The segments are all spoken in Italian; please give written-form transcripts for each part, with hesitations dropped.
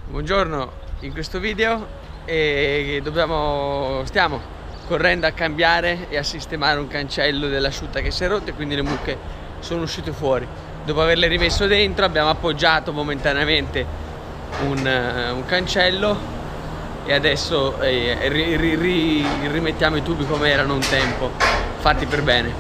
Buongiorno, in questo video stiamo correndo a cambiare e a sistemare un cancello dell'asciutta che si è rotto e quindi le mucche sono uscite fuori. Dopo averle rimesso dentro abbiamo appoggiato momentaneamente un cancello e adesso rimettiamo i tubi come erano un tempo, fatti per bene.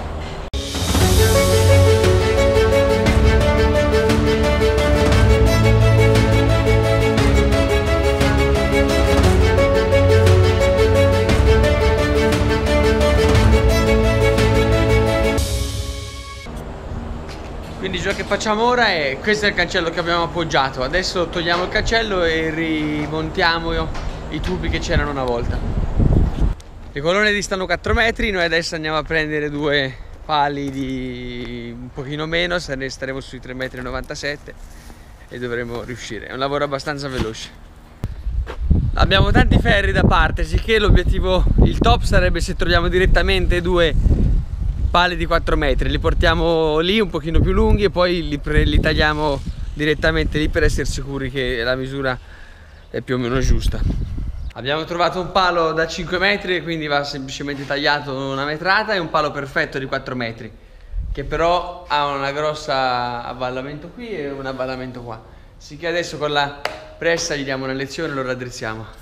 Quindi ciò che facciamo ora è, questo è il cancello che abbiamo appoggiato, adesso togliamo il cancello e rimontiamo i tubi che c'erano una volta. Le colonne distano 4 metri, noi adesso andiamo a prendere due pali di un pochino meno, staremo sui 3,97 m e dovremo riuscire, è un lavoro abbastanza veloce. Abbiamo tanti ferri da parte, sicché l'obiettivo, il top sarebbe se troviamo direttamente due pali di 4 metri, li portiamo lì un pochino più lunghi e poi li tagliamo direttamente lì per essere sicuri che la misura è più o meno giusta. Abbiamo trovato un palo da 5 metri, quindi va semplicemente tagliato una metrata, e un palo perfetto di 4 metri che però ha una grossa avvallamento qui e un avvallamento qua, sicché adesso con la pressa gli diamo una lezione e lo raddrizziamo.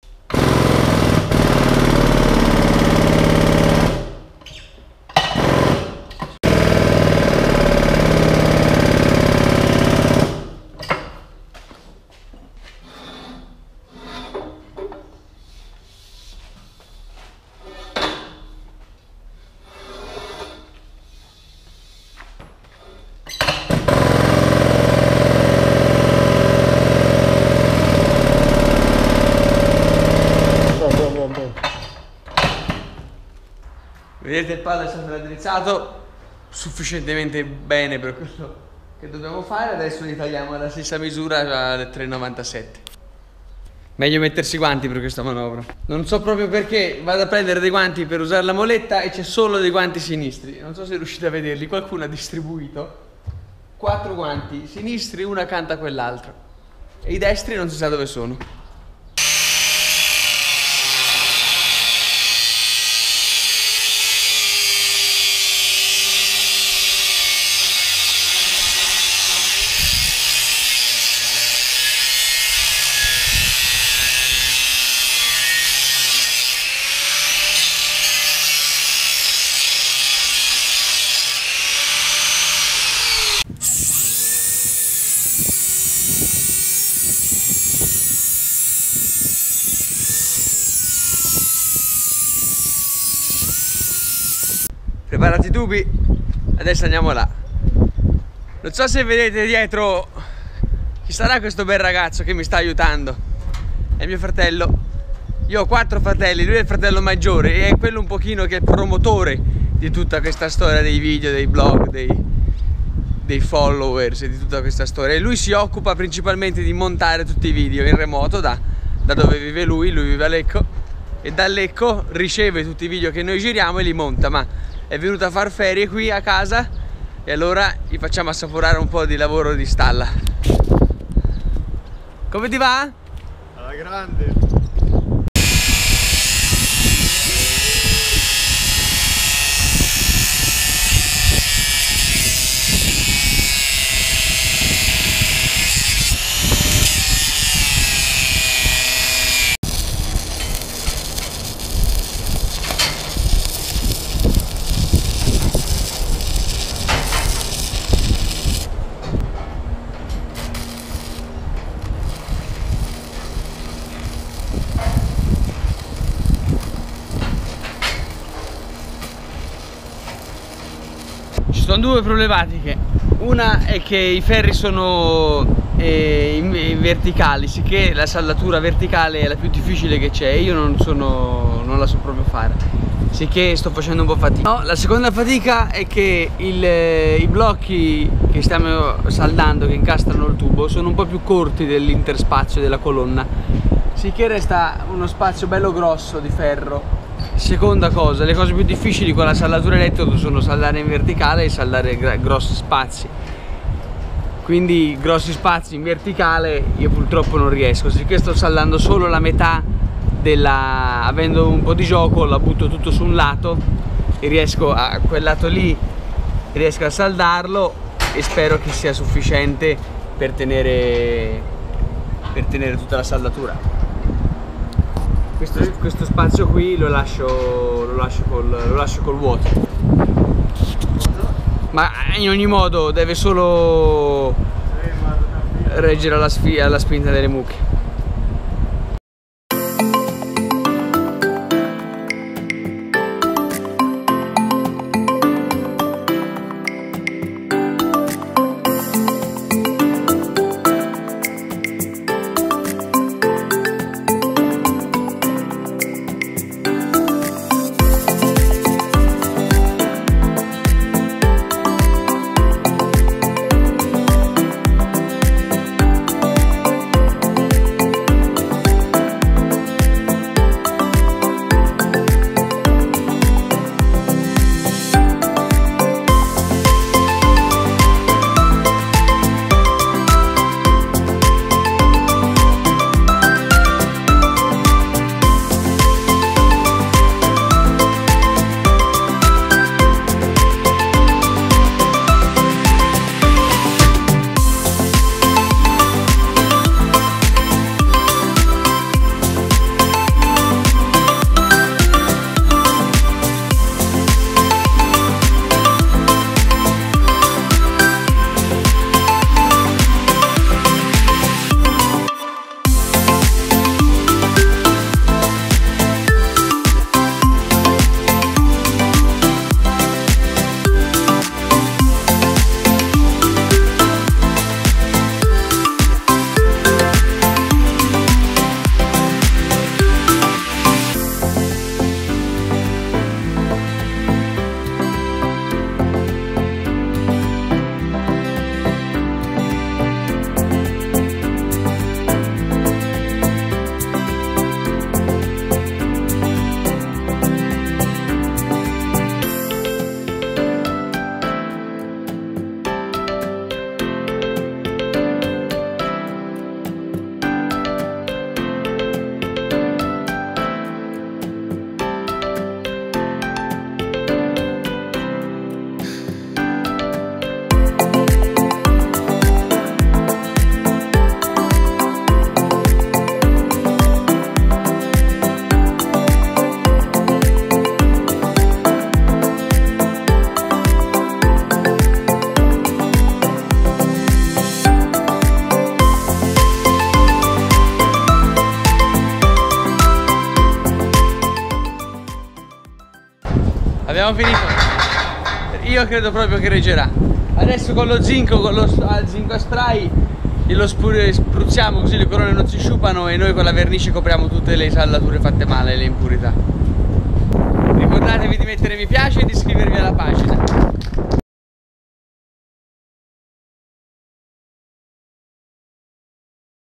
Vedete, il palo è sempre raddrizzato sufficientemente bene per quello che dobbiamo fare. Adesso li tagliamo alla stessa misura, al 3,97 m. Meglio mettersi i guanti per questa manovra. Non so proprio perché vado a prendere dei guanti per usare la moletta e c'è solo dei guanti sinistri. Non so se riuscite a vederli, qualcuno ha distribuito 4 guanti sinistri, uno accanto a quell'altro, e i destri non si sa dove sono. Preparati i tubi, adesso andiamo là. Non so se vedete dietro chi sarà questo bel ragazzo che mi sta aiutando. È mio fratello. Io ho 4 fratelli, lui è il fratello maggiore e è quello un pochino che è il promotore di tutta questa storia dei video, dei blog, dei followers e di tutta questa storia. E lui si occupa principalmente di montare tutti i video in remoto da dove vive lui vive a Lecco, e da Lecco riceve tutti i video che noi giriamo e li monta, ma è venuto a far ferie qui a casa e allora gli facciamo assaporare un po' di lavoro di stalla. Come ti va? Alla grande! Ci sono due problematiche. Una è che i ferri sono in verticali, sicché la saldatura verticale è la più difficile che c'è. Io non la so proprio fare, sicché sto facendo un po' fatica. No, la seconda fatica è che i blocchi che stiamo saldando, che incastrano il tubo, sono un po' più corti dell'interspazio della colonna, sicché resta uno spazio bello grosso di ferro. Seconda cosa, le cose più difficili con la saldatura elettrica sono saldare in verticale e saldare grossi spazi. quindi grossi spazi in verticale io purtroppo non riesco, sicché sto saldando solo la metà avendo un po' di gioco la butto tutto su un lato e riesco a quel lato lì, riesco a saldarlo e spero che sia sufficiente per tenere tutta la saldatura. Questo spazio qui lo lascio col vuoto, ma in ogni modo deve solo reggere alla spinta delle mucche. Abbiamo finito. Io credo proprio che reggerà. Adesso con lo zinco, al zinco a spray glielo spruzziamo così le corone non si sciupano e noi con la vernice copriamo tutte le saldature fatte male, le impurità. Ricordatevi di mettere mi piace e di iscrivervi alla pagina.